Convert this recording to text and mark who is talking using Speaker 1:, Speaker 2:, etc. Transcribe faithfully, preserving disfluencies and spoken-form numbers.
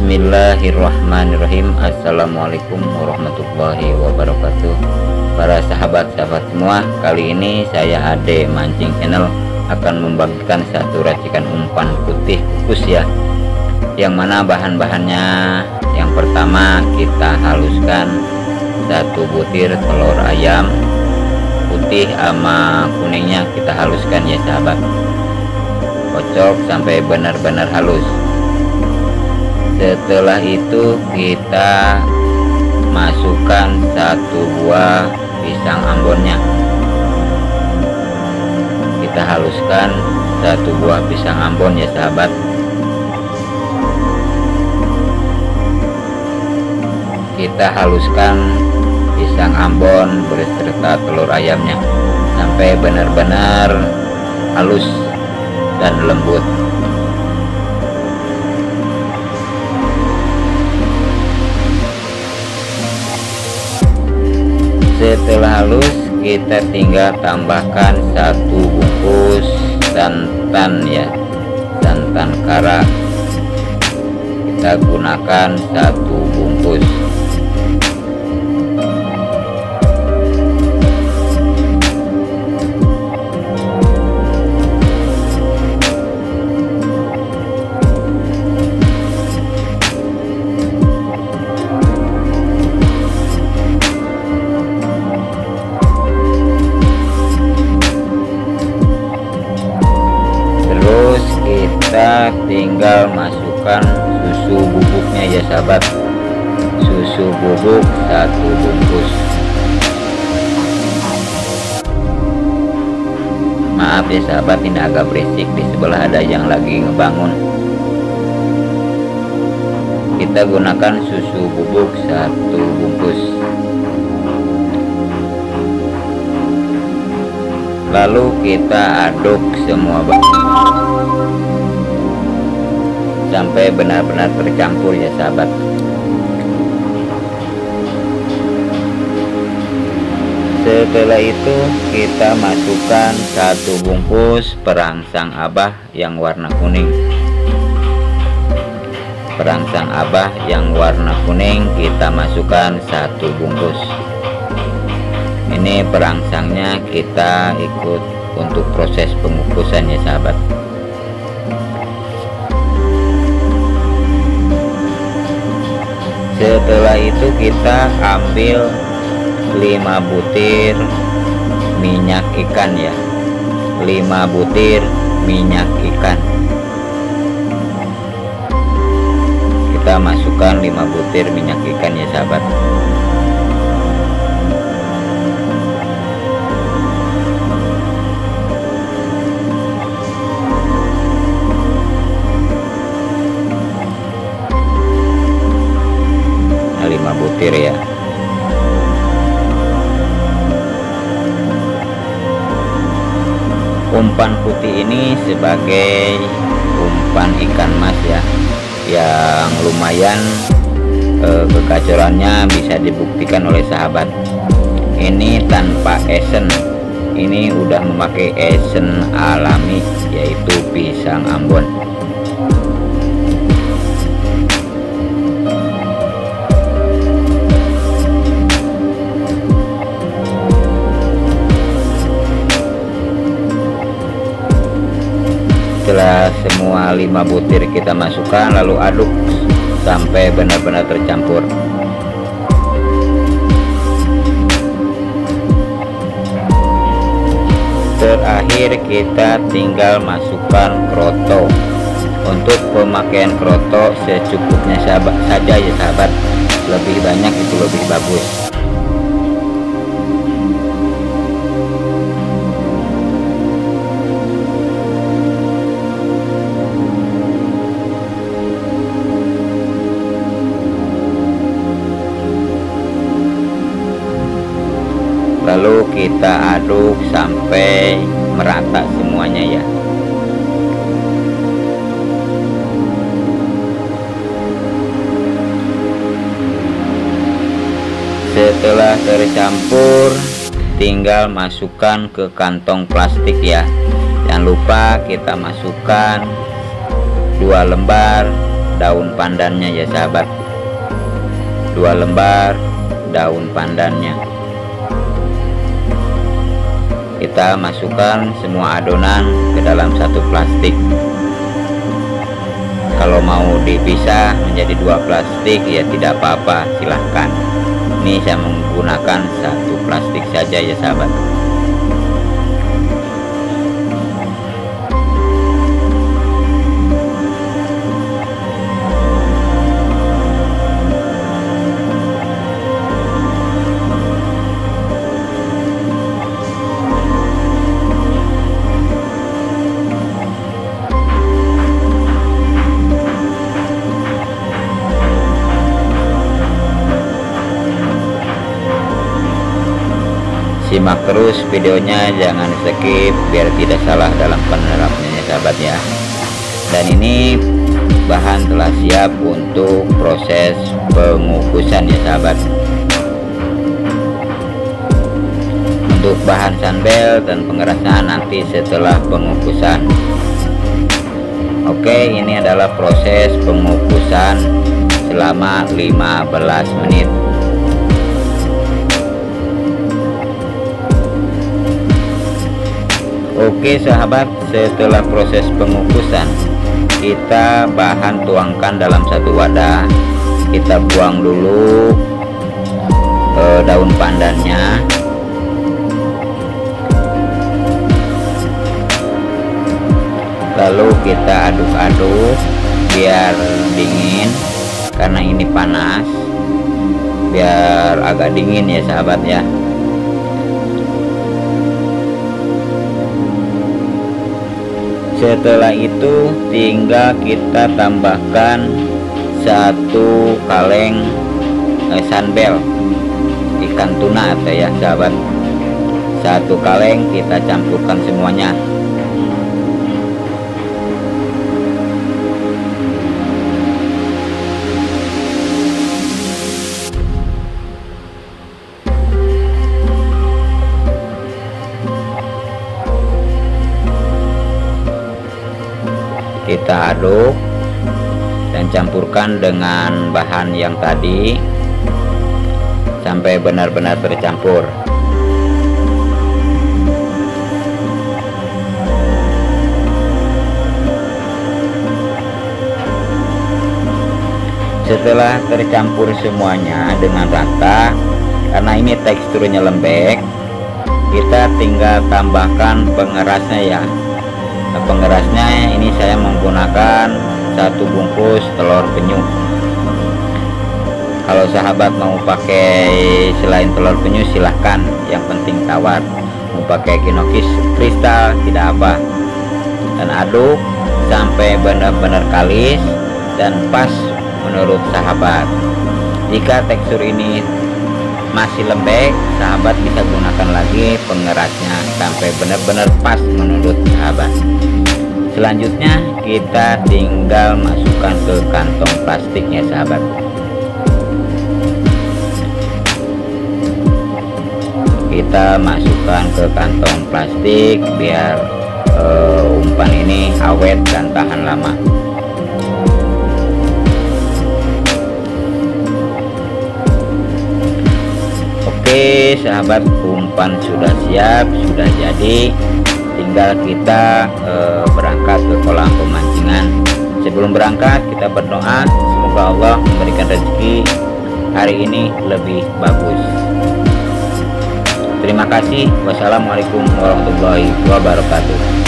Speaker 1: Bismillahirrahmanirrahim. Assalamualaikum warahmatullahi wabarakatuh. Para sahabat-sahabat semua, kali ini saya Ade Mancing Channel akan membagikan satu racikan umpan putih kukus ya, yang mana bahan-bahannya yang pertama kita haluskan satu butir telur ayam putih sama kuningnya, kita haluskan ya sahabat, kocok sampai benar-benar halus. Setelah itu kita masukkan satu buah pisang ambonnya, kita haluskan satu buah pisang ambon ya sahabat. Kita haluskan pisang ambon beserta telur ayamnya sampai benar-benar halus dan lembut. Setelah halus, kita tinggal tambahkan satu bungkus santan ya, santan kara. Kita gunakan satu bungkus. Kita tinggal masukkan susu bubuknya ya sahabat, susu bubuk satu bungkus. Maaf ya sahabat, ini agak berisik, di sebelah ada yang lagi ngebangun. Kita gunakan susu bubuk satu bungkus. Lalu kita aduk semua bahan sampai benar-benar tercampur ya sahabat. Setelah itu kita masukkan satu bungkus perangsang abah yang warna kuning. Perangsang abah yang warna kuning kita masukkan satu bungkus. Ini perangsangnya kita ikut untuk proses pengukusan ya sahabat. Setelah itu kita ambil lima butir minyak ikan ya, lima butir minyak ikan. Kita masukkan lima butir minyak ikan ya sahabat. lima butir ya. Umpan putih ini sebagai umpan ikan mas ya, yang lumayan eh, kegacorannya bisa dibuktikan oleh sahabat. Ini tanpa esen, ini udah memakai esen alami yaitu pisang ambon. Setelah semua lima butir kita masukkan, lalu aduk sampai benar-benar tercampur. Terakhir kita tinggal masukkan kroto. Untuk pemakaian kroto secukupnya sahabat saja ya sahabat, lebih banyak itu lebih bagus. Lalu kita aduk sampai merata semuanya ya. Setelah tercampur, tinggal masukkan ke kantong plastik ya. Jangan lupa kita masukkan dua lembar daun pandannya ya sahabat, dua lembar daun pandannya. Kita masukkan semua adonan ke dalam satu plastik. Kalau mau dipisah menjadi dua plastik ya tidak apa-apa, silahkan. Ini saya menggunakan satu plastik saja ya sahabat. Simak terus videonya, jangan skip biar tidak salah dalam penerapannya sahabat ya. Dan ini bahan telah siap untuk proses pengukusan ya sahabat. Untuk bahan sunbelt dan pengerasan nanti setelah pengukusan. Oke, ini adalah proses pengukusan selama lima belas menit. Oke sahabat, setelah proses pengukusan, kita bahan tuangkan dalam satu wadah. Kita buang dulu eh, daun pandannya. Lalu kita aduk-aduk biar dingin, karena ini panas, biar agak dingin ya sahabat ya. Setelah itu tinggal kita tambahkan satu kaleng eh, sunbelt ikan tuna atau ya sahabat. Satu kaleng kita campurkan semuanya. Kita aduk dan campurkan dengan bahan yang tadi sampai benar-benar tercampur. Setelah tercampur semuanya dengan rata, karena ini teksturnya lembek, kita tinggal tambahkan pengerasnya ya. Nah, pengerasnya ini saya menggunakan satu bungkus telur penyu. Kalau sahabat mau pakai selain telur penyu silahkan, yang penting tawar. Mau pakai kinokis kristal tidak apa. Dan aduk sampai benar-benar kalis dan pas menurut sahabat. Jika tekstur ini masih lembek, sahabat bisa gunakan lagi pengerasnya sampai benar-benar pas menurut sahabat. Selanjutnya kita tinggal masukkan ke kantong plastiknya sahabat. Kita masukkan ke kantong plastik biar uh, umpan ini awet dan tahan lama. Oke sahabat, umpan sudah siap, sudah jadi. Tinggal kita e, berangkat ke kolam pemancingan. Sebelum berangkat kita berdoa semoga Allah memberikan rezeki hari ini lebih bagus. Terima kasih. Wassalamualaikum warahmatullahi wabarakatuh.